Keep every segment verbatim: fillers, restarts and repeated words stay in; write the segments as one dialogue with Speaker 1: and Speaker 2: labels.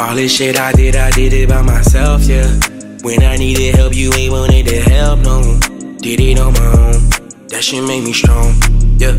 Speaker 1: All this shit I did, I did it by myself, yeah. When I needed help, you ain't wanted to help, no. Did it on my own, that shit made me strong, yeah.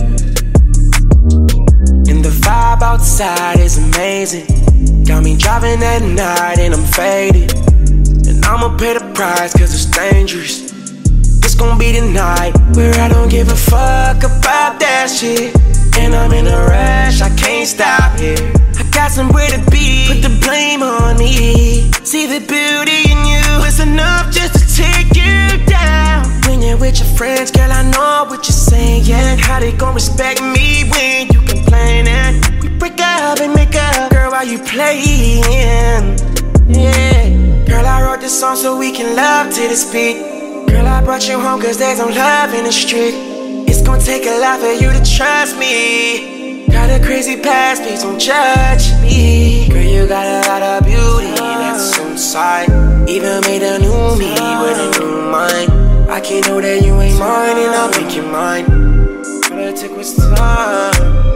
Speaker 1: And the vibe outside is amazing. Got me driving at night and I'm faded. And I'ma pay the price cause it's dangerous. It's gonna be the night where I don't give a fuck about that shit. And I'm in a rush, I can't stop here. I got somewhere to be, put the blame on me. See the beauty in you, it's enough just to take you down. When you're with your friends, girl, I know what you're saying. How they gon' respect me when you complainin'? We break up and make up, girl, while you playin'. Yeah, girl, I wrote this song so we can love to this beat. Girl, I brought you home cause there's no love in the street. It's gonna take a lot for you to trust me. Got a crazy past, please don't judge me. Girl, you got a lot of beauty that's inside. Even made a new me with a new mind. I can't know that you ain't mine and I'll make you mine. All it took was time.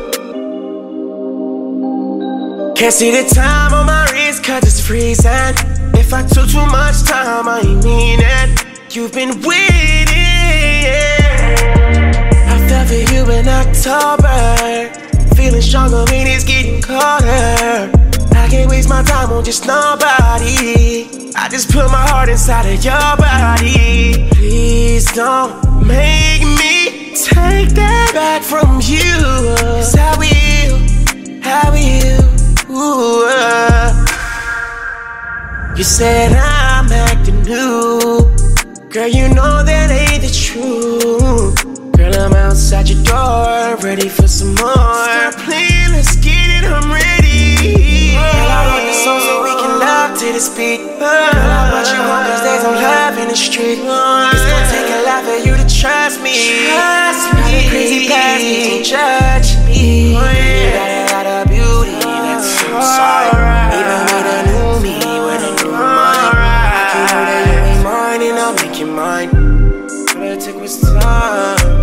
Speaker 1: Can't see the time on my wrist cause it's freezing. If I took too much time, I ain't mean it. You've been waiting, I fell for you in October. Feeling stronger when it's getting colder. I can't waste my time on just nobody. I just put my heart inside of your body. Please don't make me take that back from you. Cause I will, I will. Ooh, uh. You said I'm acting new. Girl, you know that ain't the truth. Girl, I'm outside your door, ready for some more. Stop playing, let's get it, I'm ready. Girl, I wrote this song so we can love to this beat. Girl, I brought you home cause there's no love in the street. It's gonna take a lot for you to trust me. Trust me. Got a crazy past, please don't judge me. You got a lot of beauty that's inside. Even made a new me with a new mind. I can't know that you ain't mine and I'll make you mine. All it took was time.